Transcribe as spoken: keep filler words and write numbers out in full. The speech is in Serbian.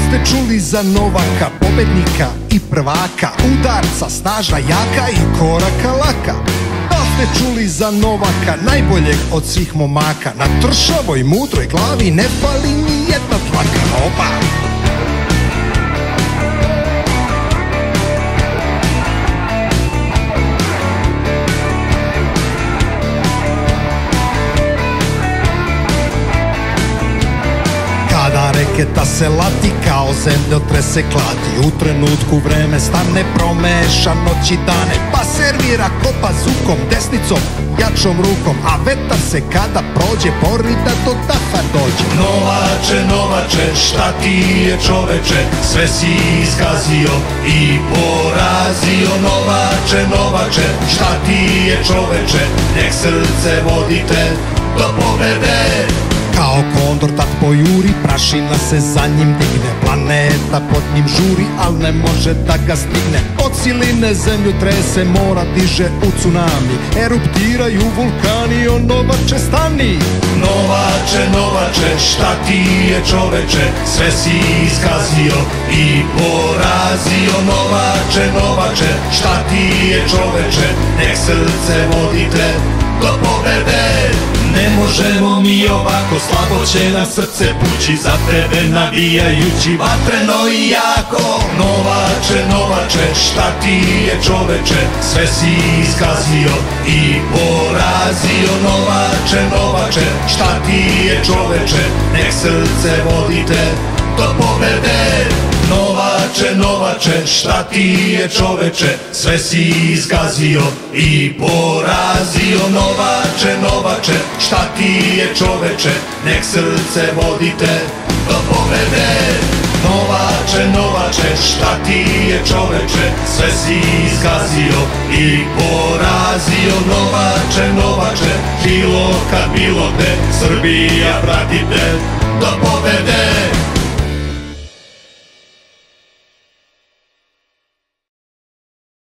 ste čuli za Novaka, pobednika i prvaka, udarca, snažna, jaka i koraka laka? Da li ste čuli za Novaka, najboljeg od svih momaka? Na tršavoj, mudroj glavi ne fali ni jedna tlaka. Opa! Kada reketa se lati, kao zemljotrese klati, u trenutku vreme stane, promeša noć i dane, pa servira kopa zukom, desnicom, jačom rukom, a vetar se kada prođe bori da do daha dođe. Novače, novače, šta ti je čoveče, sve si iskazio i porazio. Novače, novače, šta ti je čoveče, nek srce vodite do pobede. Kao kondor tad pojuri, prašina se za njim digne, planeta pod njim žuri, al ne može da ga stigne. Od siline zemlju trese, mora diže u tsunami, eruptiraju vulkani, o Novače stani. Novače, novače, šta ti je čoveče, sve si iskazio i porazio. Novače, novače, šta ti je čoveče, nek srce vodite do pobede. Ne možemo mi ovako, slabo će nam srce pući, za tebe navijajući vatreno i jako. Novače, novače, šta ti je čoveče, sve si iskazio i porazio. Novače, novače, šta ti je čoveče, nek srce vodite do pobede. Novače, novače, šta ti je čoveče, sve si izgazio i porazio. Novače, novače, šta ti je čoveče, nek srce vodite do pobede. Novače, novače, šta ti je čoveče, sve si izgazio i porazio. Novače, novače, bilo kad bilo gde, Srbija pratite do pobede.